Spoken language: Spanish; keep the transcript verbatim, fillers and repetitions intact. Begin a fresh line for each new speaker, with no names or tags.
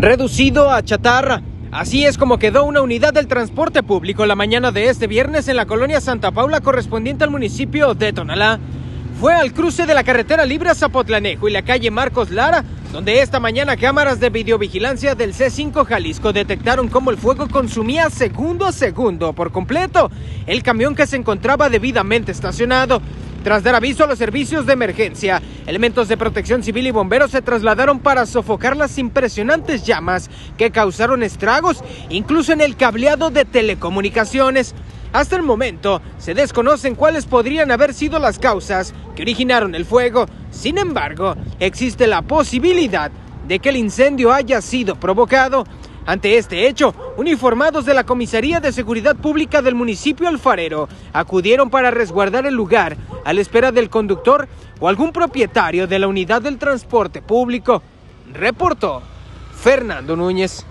reducido a chatarra. Así es como quedó una unidad del transporte público la mañana de este viernes en la colonia Santa Paula, correspondiente al municipio de Tonalá. Fue al cruce de la carretera libre a Zapotlanejo y la calle Marcos Lara, donde esta mañana cámaras de videovigilancia del C cinco Jalisco detectaron cómo el fuego consumía segundo a segundo por completo el camión que se encontraba debidamente estacionado. Tras dar aviso a los servicios de emergencia, elementos de protección civil y bomberos se trasladaron para sofocar las impresionantes llamas que causaron estragos, incluso en el cableado de telecomunicaciones. Hasta el momento, se desconocen cuáles podrían haber sido las causas que originaron el fuego. Sin embargo, existe la posibilidad de que el incendio haya sido provocado. Ante este hecho, uniformados de la Comisaría de Seguridad Pública del municipio alfarero acudieron para resguardar el lugar a la espera del conductor o algún propietario de la unidad del transporte público. Reportó Fernando Núñez.